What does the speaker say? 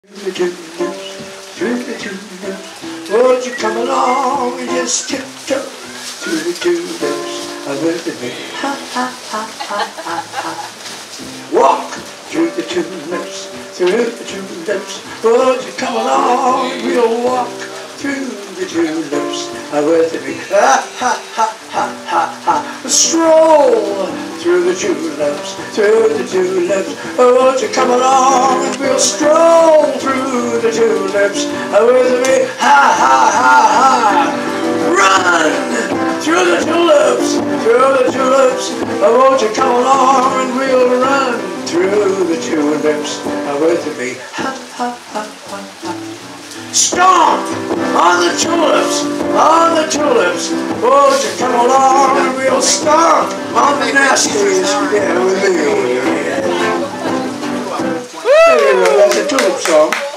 Through the tulips, through the tulips, won't you come along and just tiptoe through the tulips? I will be ha ha ha ha ha ha. Walk through the tulips, through the tulips, won't you come along and we'll walk through the tulips? I will be ha ha ha ha ha ha. Stroll through the tulips, oh, won't you come along and we'll stroll through the tulips, with me, ha ha ha ha. Run through the tulips, oh, won't you come along and we'll run through the tulips, with me, ha ha ha ha ha. Stomp on the tulips, won't you come along and we'll stomp on the nasties, yeah, with me. There you go, that's a tulip song.